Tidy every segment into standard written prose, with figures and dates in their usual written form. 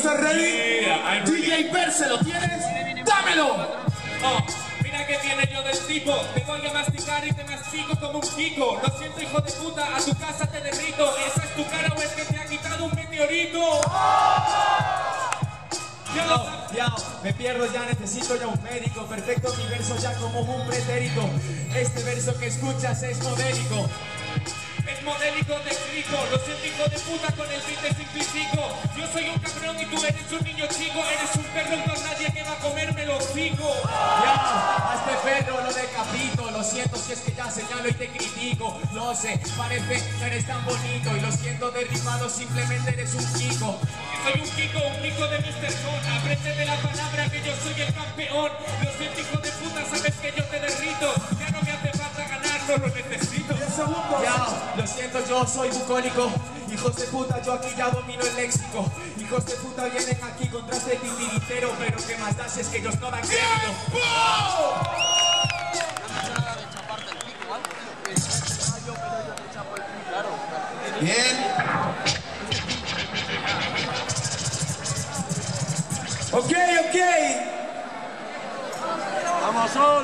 ¿Estás ready? Yeah, DJ Verse, ¿lo tienes? ¡Dámelo! Oh, mira que tiene yo del tipo. Te voy a masticar y te mastico como un Kiko. Lo siento, hijo de puta, a tu casa te derrito. ¿Esa es tu cara o es que te ha quitado un meteorito? Yo, me pierdo ya, necesito ya un médico. Perfecto mi verso ya como un pretérito. Este verso que escuchas es modélico. Es modélico de crico. Lo siento, hijo de puta, con el beat de simplicico. Yo soy un cabrón y tú eres un niño chico. Eres un perro y no hay nadie que va a comerme los hocico. Ya, a este perro lo decapito. Lo siento si es que ya señalo y te critico. Lo sé, parece que eres tan bonito. Y lo siento derribado, simplemente eres un Kiko. Soy un Kiko de Mr. Con. Apréndete la palabra que yo soy el campeón. Lo siento, hijo de puta, sabes que yo te derrito. Ya no me hace falta ganar, no lo necesito. Ya, lo siento, yo soy bucólico. Hijos de puta, yo aquí ya domino el léxico. Hijos de puta vienen aquí contra este titiritero. Pero qué más da si es que ellos no dan crédito. Bien. Ok. ¡Vamos, Sol!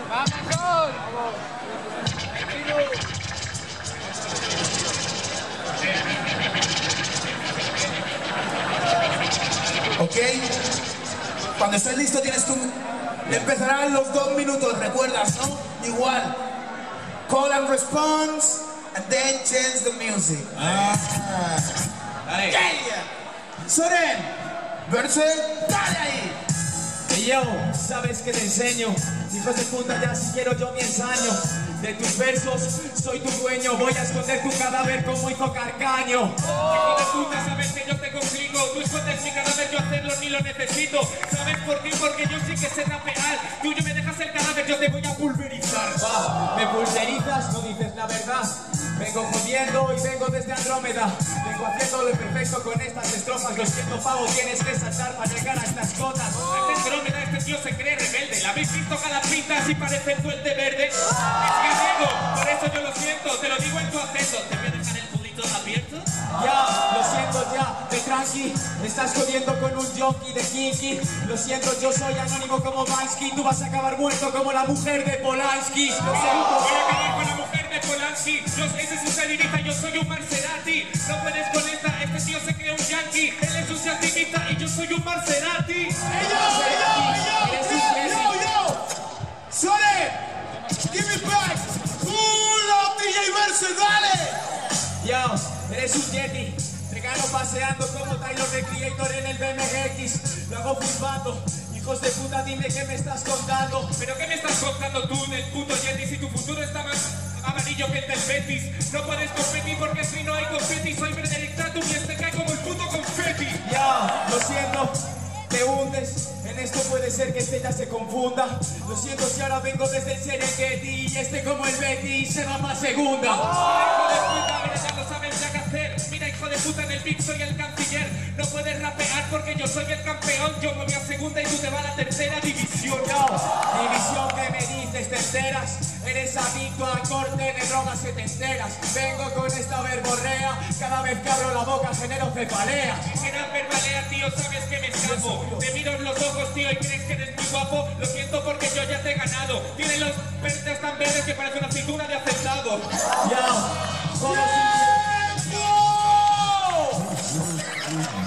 Ok. Cuando estés listo tienes tu... Empezarán los 2 minutos, ¿recuerdas, no? Igual. Call and response, and then change the music. Dale. Yeah. Soren, Verse, dale ahí. Y yo, sabes que te enseño. Hijos de puta, ya si quiero yo mi ensaño. De tus versos, soy tu dueño. Voy a esconder tu cadáver como hizo Carcaño. Hijo de puta, sabes que yo te complico. Tú escondes mi cadáver, yo hacerlo ni lo necesito. ¿Sabes por qué? Porque yo sí que sé rapear. Tú me dejas el cadáver, yo te voy a pulverizar. Me pulverizas, no dices la verdad. Vengo jodiendo y vengo desde Andrómeda. Vengo haciendo lo perfecto con estas estrofas. Lo siento, pavo, tienes que saltar para llegar a estas cotas. Este Andrómeda, este tío se cree rebelde. ¿La habéis visto cada pinta así parece el duende verde? Es gallego, por eso yo lo siento. Te lo digo en tu acento. ¿Te voy a dejar el culito abierto? Ya, lo siento ya, de tranqui. Me estás jodiendo con un junkie de kinky. Lo siento, yo soy anónimo como Bansky. Tú vas a acabar muerto como la mujer de Polanski. Lo siento. Voy a acabar con la mujer de Polanski. Ese es un salinista, yo soy un Maserati. No puedes con esta, este tío se cree un yankee. Él es un salinista y yo soy un Maserati. Yo. Soren, give me back. Pull up DJ Verse, dale. Yo, eres un yeti. Te gano paseando como Tyler the Creator en el BMX. Lo hago flipando. Hijos de puta, dime qué me estás contando. ¿Pero qué me estás contando tú del puto Yeti? Si tu futuro está más amarillo que el del Betis. No puedes competir porque si no hay confeti. Soy Benedictatum y este cae como el puto confeti. Ya, lo siento, te hundes. En esto puede ser que este ya se confunda. Lo siento si ahora vengo desde el Serengeti y este como el Betis se va más segunda. Hijo de puta, mira, ya lo sabes ya qué hacer. Mira, hijo de puta, en el beat soy el canciller. No puedes rapear porque yo soy el campeón. Yo me voy a segunda y tú te vas a la tercera división. No, división que me dices, te enteras. Eres adicto al corte de drogas que te enteras. Vengo con esta verborrea. Cada vez que abro la boca genero cefaleas. Que no verbalea, tío, sabes que me escapo. Te miro en los ojos, tío, y crees que eres muy guapo. Lo siento porque yo ya te he ganado. Tienes los verdes tan verdes que parece una aceituna de hacendado. Ya, solo ¡Tiempo!